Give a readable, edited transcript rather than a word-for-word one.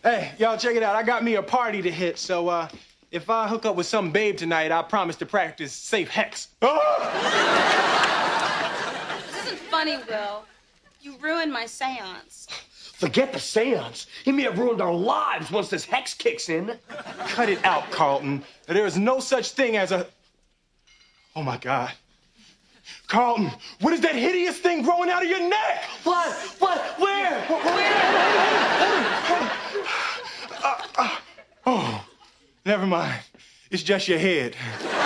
Hey, y'all check it out. I got me a party to hit, so if I hook up with some babe tonight, I promise to practice safe hex. This isn't funny, Will. You ruined my seance. Forget the seance. He may have ruined our lives once this hex kicks in. Cut it out, Carlton. There is no such thing as a... Oh, my God. Carlton, what is that hideous thing growing out of your neck? What? Where? Oh, never mind. It's just your head.